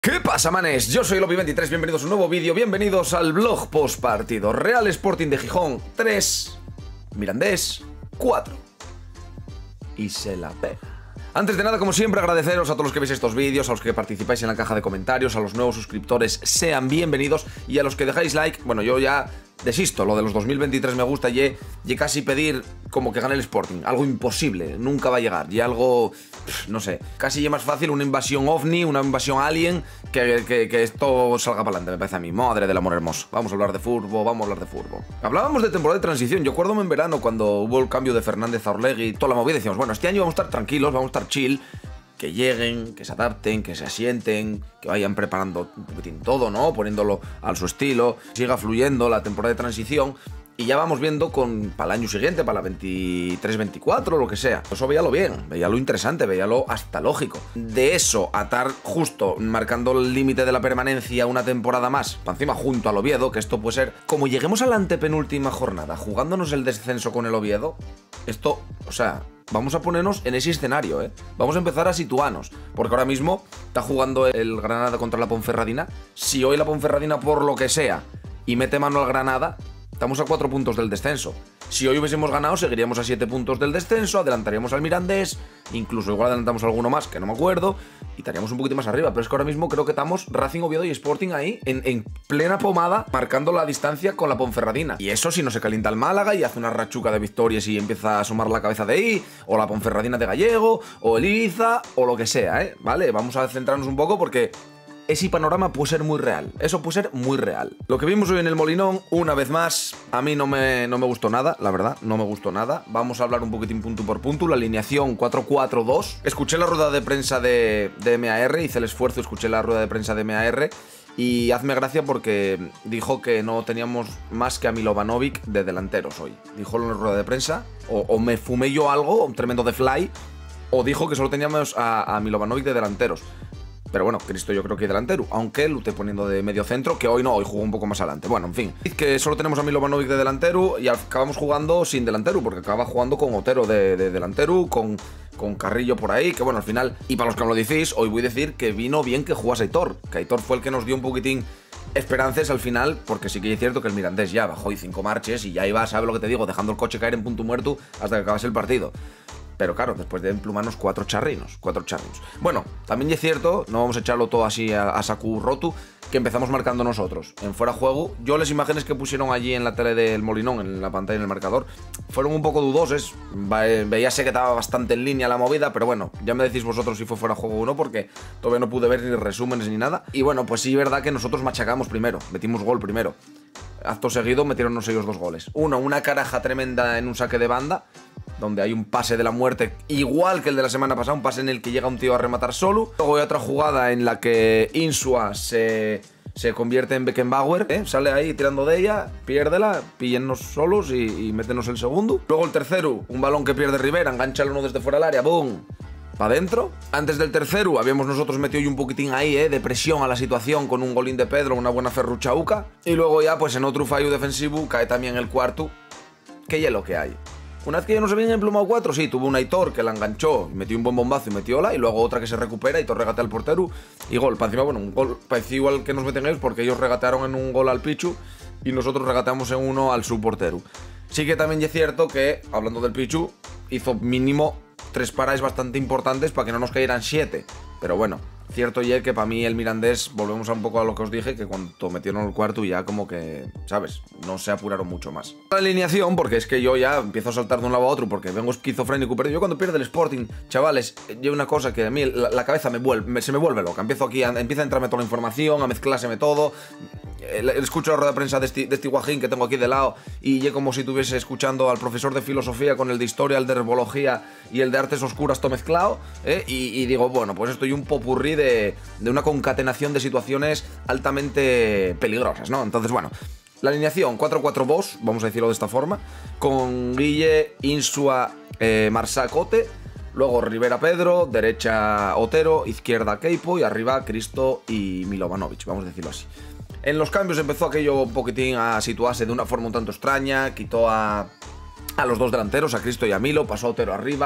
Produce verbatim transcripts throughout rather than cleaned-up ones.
¿Qué pasa, manes? Yo soy Lopi veintitrés, bienvenidos a un nuevo vídeo, bienvenidos al vlog post partido. Real Sporting de Gijón tres, Mirandés cuatro. Y se la pega. Antes de nada, como siempre, agradeceros a todos los que veis estos vídeos, a los que participáis en la caja de comentarios, a los nuevos suscriptores, sean bienvenidos, y a los que dejáis like. Bueno, yo ya desisto, lo de los dos mil veintitrés me gusta, y, y casi pedir como que gane el Sporting, algo imposible, nunca va a llegar, y algo, no sé, casi es más fácil una invasión ovni, una invasión alien, que, que, que esto salga para adelante, me parece a mí. Madre del amor hermoso, vamos a hablar de fútbol, vamos a hablar de fútbol. Hablábamos de temporada de transición, yo acuérdome en verano cuando hubo el cambio de Fernández a Orlegui y toda la movida, decíamos, bueno, este año vamos a estar tranquilos, vamos a estar chill, que lleguen, que se adapten, que se asienten, que vayan preparando un poquitín todo, ¿no? Poniéndolo a su estilo, siga fluyendo la temporada de transición y ya vamos viendo con para el año siguiente, para la veintitrés veinticuatro, lo que sea. Eso veíalo bien, veíalo interesante, veíalo hasta lógico. De eso a estar justo marcando el límite de la permanencia una temporada más, para encima junto al Oviedo, que esto puede ser, como lleguemos a la antepenúltima jornada, jugándonos el descenso con el Oviedo, esto, o sea, vamos a ponernos en ese escenario, ¿eh? Vamos a empezar a situarnos, porque ahora mismo está jugando el Granada contra la Ponferradina. Si hoy la Ponferradina, por lo que sea, y mete mano al Granada, estamos a cuatro puntos del descenso. Si hoy hubiésemos ganado, seguiríamos a siete puntos del descenso, adelantaríamos al Mirandés, incluso igual adelantamos alguno más, que no me acuerdo, y estaríamos un poquito más arriba. Pero es que ahora mismo creo que estamos Racing, Oviedo y Sporting ahí, en, en plena pomada, marcando la distancia con la Ponferradina. Y eso si no se calienta el Málaga y hace una rachuca de victorias y empieza a asomar la cabeza de ahí, o la Ponferradina de Gallego, o el Ibiza, o lo que sea, ¿eh? Vale, vamos a centrarnos un poco porque ese panorama puede ser muy real, eso puede ser muy real. Lo que vimos hoy en el Molinón, una vez más, a mí no me, no me gustó nada, la verdad, no me gustó nada. Vamos a hablar un poquitín punto por punto, la alineación cuatro cuatro dos. Escuché la rueda de prensa de, de M A R, hice el esfuerzo, escuché la rueda de prensa de M A R y hazme gracia porque dijo que no teníamos más que a Milovanovic de delanteros hoy. Dijo en la rueda de prensa, o, o me fumé yo algo, un tremendo de fly, o dijo que solo teníamos a, a Milovanovic de delanteros. Pero bueno, Cristo yo creo que delantero, aunque lo esté poniendo de medio centro, que hoy no, hoy jugó un poco más adelante. Bueno, en fin, que solo tenemos a Milovanovic de delantero y acabamos jugando sin delantero, porque acaba jugando con Otero de, de delantero, con, con Carrillo por ahí, que bueno, al final, y para los que me lo decís, hoy voy a decir que vino bien que jugase Aitor, que Aitor fue el que nos dio un poquitín esperanzas al final, porque sí que es cierto que el Mirandés ya bajó y cinco marches y ya iba, ¿sabes lo que te digo? Dejando el coche caer en punto muerto hasta que acabase el partido. Pero claro, después de emplumarnos cuatro charrinos, cuatro charrinos. Bueno, también es cierto, no vamos a echarlo todo así a, a sacu rotu, que empezamos marcando nosotros. En fuera juego, yo las imágenes que pusieron allí en la tele del Molinón, en la pantalla, en el marcador, fueron un poco dudosas. Veíase que estaba bastante en línea la movida, pero bueno, ya me decís vosotros si fue fuera juego o no, porque todavía no pude ver ni resúmenes ni nada. Y bueno, pues sí es verdad que nosotros machacamos primero, metimos gol primero. Acto seguido metieron ellos dos goles. Uno, una caraja tremenda en un saque de banda, donde hay un pase de la muerte, igual que el de la semana pasada, un pase en el que llega un tío a rematar solo. Luego hay otra jugada en la que Insua se, se convierte en Beckenbauer, ¿eh? Sale ahí tirando de ella, piérdela, píllennos solos y, y métenos el segundo. Luego el tercero, un balón que pierde Rivera, engancha uno desde fuera del área, ¡boom!, para adentro. Antes del tercero habíamos nosotros metido un poquitín ahí, ¿eh?, de presión a la situación con un golín de Pedro, una buena ferruchauca. Y luego ya, pues en otro fallo defensivo, cae también el cuarto, que ya es lo que hay. Una vez que ya nos habían emplumado cuatro, sí, tuvo un Aitor que la enganchó, metió un buen bombazo y metióla, y luego otra que se recupera, Aitor regatea al portero y gol. Para encima, bueno, un gol parecido al que nos meten ellos, porque ellos regatearon en un gol al Pichu y nosotros regateamos en uno al subportero. Sí que también es cierto que, hablando del Pichu, hizo mínimo tres paradas bastante importantes para que no nos cayeran siete, pero bueno, cierto y es que para mí el Mirandés, volvemos a un poco a lo que os dije, que cuando metieron el cuarto ya como que, ¿sabes?, no se apuraron mucho más. La alineación, porque es que yo ya empiezo a saltar de un lado a otro porque vengo esquizofrénico, pero yo cuando pierde el Sporting, chavales, yo una cosa que a mí la, la cabeza me vuelve, me, se me vuelve loca, empiezo aquí, a, empieza a entrarme toda la información, a mezclárseme todo, eh, escucho la rueda de prensa de este, de este guajín que tengo aquí de lado y yo como si estuviese escuchando al profesor de filosofía con el de historia, el de herbología y el de artes oscuras todo mezclado, ¿eh? y, y digo, bueno, pues estoy un popurrí de De, de una concatenación de situaciones altamente peligrosas, ¿no? Entonces, bueno, la alineación cuatro cuatro dos, vamos a decirlo de esta forma, con Guille, Insua, eh, Marsacote, luego Rivera Pedro, derecha Otero, izquierda Keipo y arriba Cristo y Milovanovic, vamos a decirlo así. En los cambios empezó aquello un poquitín a situarse de una forma un tanto extraña, quitó a... a los dos delanteros, a Cristo y a Milo, pasó a Otero arriba,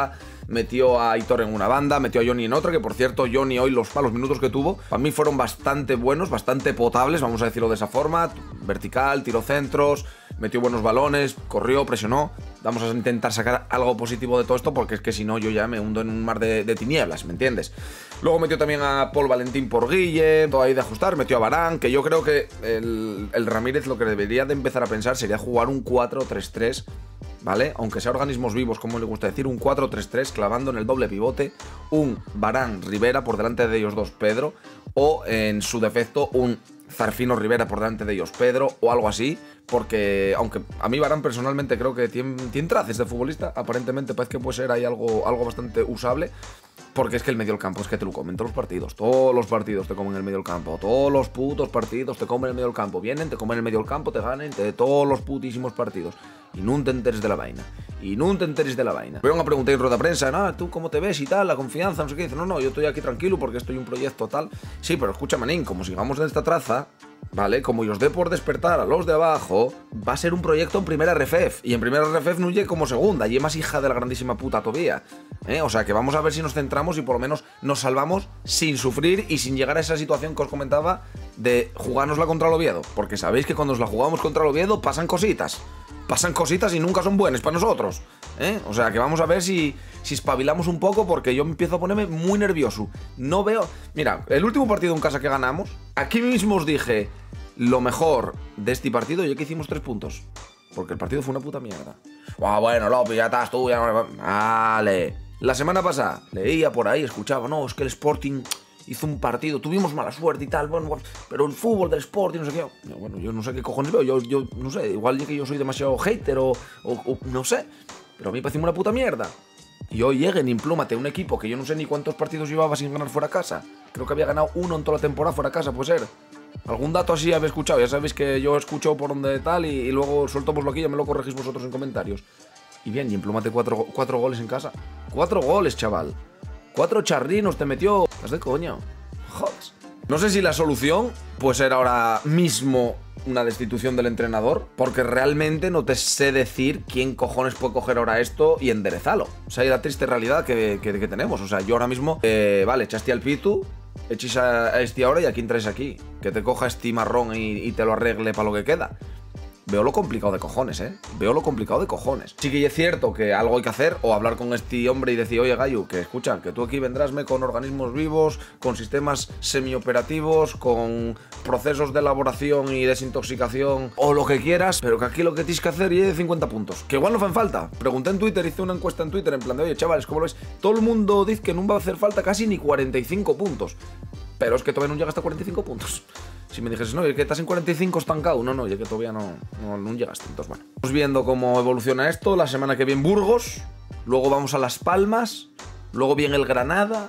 metió a Aitor en una banda, metió a Johnny en otra, que por cierto, Johnny hoy los malos minutos que tuvo, para mí fueron bastante buenos, bastante potables, vamos a decirlo de esa forma, vertical, tiró centros, metió buenos balones, corrió, presionó. Vamos a intentar sacar algo positivo de todo esto, porque es que si no yo ya me hundo en un mar de, de tinieblas, ¿me entiendes? Luego metió también a Paul Valentín por Guille, todo ahí de ajustar, metió a Varane, que yo creo que el, el Ramírez lo que debería de empezar a pensar sería jugar un cuatro tres tres, ¿vale? Aunque sea organismos vivos, como le gusta decir, un cuatro tres tres, clavando en el doble pivote, un Varane Rivera por delante de ellos dos Pedro, o en su defecto un Zarfino Rivera por delante de ellos Pedro, o algo así, porque aunque a mí Varane personalmente creo que tiene, tiene traces de futbolista, aparentemente parece que puede ser ahí algo, algo bastante usable, porque es que el medio del campo es que te lo comen todos los partidos, todos los partidos te comen el medio del campo, todos los putos partidos te comen el medio del campo, vienen, te comen el medio del campo, te ganen, te, todos los putísimos partidos, y no te enteres de la vaina, y no te enteres de la vaina. Me van a preguntar en rueda de prensa, no, ¿tú cómo te ves y tal, la confianza, no sé qué? Dice, no, no, yo estoy aquí tranquilo porque estoy en un proyecto tal. Sí, pero escucha, manín, como sigamos en esta traza, ¿vale? Como yo os dé por despertar a los de abajo, va a ser un proyecto en primera R F F. Y en primera R F F no llegue como segunda, y es más hija de la grandísima puta todavía. ¿Eh? O sea que vamos a ver si nos centramos y por lo menos nos salvamos sin sufrir y sin llegar a esa situación que os comentaba de jugárnosla contra el Oviedo. Porque sabéis que cuando nos la jugamos contra el Oviedo pasan cositas. Pasan cositas y nunca son buenas para nosotros. ¿Eh? O sea que vamos a ver si, si espabilamos un poco, porque yo empiezo a ponerme muy nervioso. No veo... Mira, el último partido en casa que ganamos, aquí mismo os dije... Lo mejor de este partido y es que hicimos tres puntos. Porque el partido fue una puta mierda. Ah, bueno, López, ya estás tú, ya no... Vale. La semana pasada leía por ahí, escuchaba, no, es que el Sporting hizo un partido, tuvimos mala suerte y tal, bueno, pero el fútbol del Sporting, no sé qué. Bueno, yo no sé qué cojones veo, yo, yo no sé, igual que yo soy demasiado hater o, o, o no sé. Pero a mí me parece una puta mierda. Y hoy lleguen, implúmate un equipo que yo no sé ni cuántos partidos llevaba sin ganar fuera a casa. Creo que había ganado uno en toda la temporada fuera a casa, puede ser. Algún dato así habéis escuchado, ya sabéis que yo escucho por donde tal y, y luego suelto voslo aquí y ya me lo corregís vosotros en comentarios. Y bien, y emplúmate cuatro, cuatro goles en casa. Cuatro goles, chaval. Cuatro charrinos te metió. Estás de coño. Joder. No sé si la solución puede ser ahora mismo una destitución del entrenador, porque realmente no te sé decir quién cojones puede coger ahora esto y enderezarlo. O sea, y la triste realidad que, que, que tenemos. O sea, yo ahora mismo, eh, vale, echaste al Pitu, echis a, a este ahora y a quién traes aquí. Que te coja este marrón y, y te lo arregle para lo que queda. Veo lo complicado de cojones, ¿eh? Veo lo complicado de cojones. Sí que es cierto que algo hay que hacer, o hablar con este hombre y decir, oye, Gallo, que escucha, que tú aquí vendrásme con organismos vivos, con sistemas semioperativos, con procesos de elaboración y desintoxicación, o lo que quieras, pero que aquí lo que tienes que hacer es cincuenta puntos. Que igual no hacen falta. Pregunté en Twitter, hice una encuesta en Twitter en plan de, oye, chavales, ¿cómo lo ves? Todo el mundo dice que no va a hacer falta casi ni cuarenta y cinco puntos. Pero es que todavía no llega hasta cuarenta y cinco puntos. Si me dijeses, no, es que estás en cuarenta y cinco estancado. No, no, es que todavía no, no, no llegaste. Entonces, bueno. Vamos viendo cómo evoluciona esto. La semana que viene Burgos. Luego vamos a Las Palmas. Luego viene el Granada.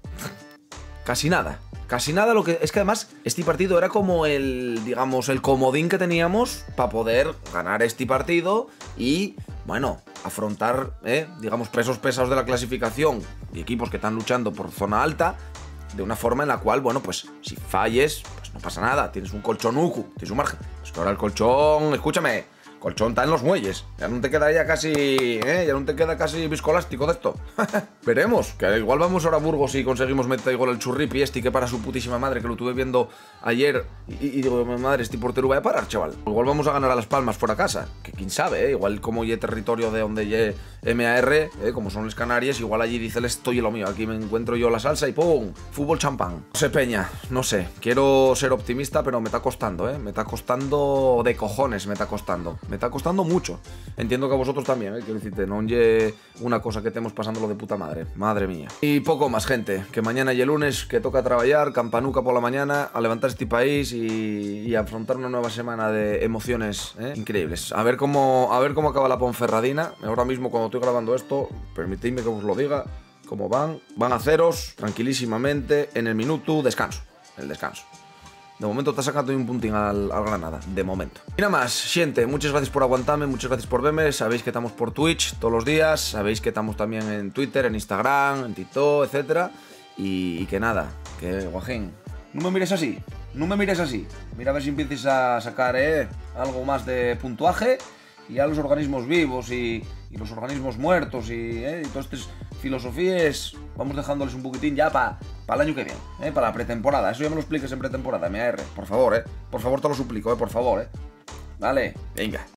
Casi nada. Casi nada lo que... Es que además este partido era como el, digamos, el comodín que teníamos para poder ganar este partido y, bueno, afrontar, eh, digamos, pesos pesados de la clasificación y equipos que están luchando por zona alta de una forma en la cual, bueno, pues si falles, pues no pasa nada, tienes un colchonuco, tienes un margen. Pues que ahora el colchón, escúchame, colchón está en los muelles, ya no te queda ya casi, ¿eh? Ya no te queda casi viscoelástico de esto. Veremos, que igual vamos ahora a Burgos y conseguimos meter igual el churripi este que para su putísima madre, que lo tuve viendo ayer y, y digo, madre, este portero va a parar, chaval. Igual vamos a ganar a Las Palmas fuera a casa, que quién sabe, ¿eh? Igual como ye territorio de donde ye M A R, ¿eh? Como son las Canarias, igual allí dice el estoy lo mío, aquí me encuentro yo la salsa y ¡pum! Fútbol champán. No sé, Peña, no sé, quiero ser optimista, pero me está costando, ¿eh? Me está costando de cojones, me está costando. Me está costando mucho. Entiendo que a vosotros también, ¿eh? Quiero decirte, no oye una cosa que estemos pasándolo de puta madre. Madre mía. Y poco más, gente. Que mañana y el lunes, que toca trabajar, campanuca por la mañana, a levantar este país y, y a afrontar una nueva semana de emociones, ¿eh? Increíbles. A ver cómo, a ver cómo acaba la Ponferradina. Ahora mismo, cuando estoy grabando esto, permitidme que os lo diga, cómo van. Van a ceros, tranquilísimamente, en el minuto, descanso. El descanso. De momento está sacando un puntín al, al Granada, de momento. Y nada más, gente, muchas gracias por aguantarme, muchas gracias por verme. Sabéis que estamos por Twitch todos los días, sabéis que estamos también en Twitter, en Instagram, en TikTok, etcétera. Y, y que nada, que guajín, no me mires así, no me mires así. Mira a ver si empieces a sacar eh, algo más de puntuaje. Y a los organismos vivos y, y los organismos muertos y, eh, y todos estos filosofías vamos dejándoles un poquitín ya para pa el año que viene, ¿eh? Para la pretemporada. Eso ya me lo expliques en pretemporada, M A R. Por favor, ¿eh? Por favor, te lo suplico, ¿eh? Por favor, ¿eh? Vale, venga.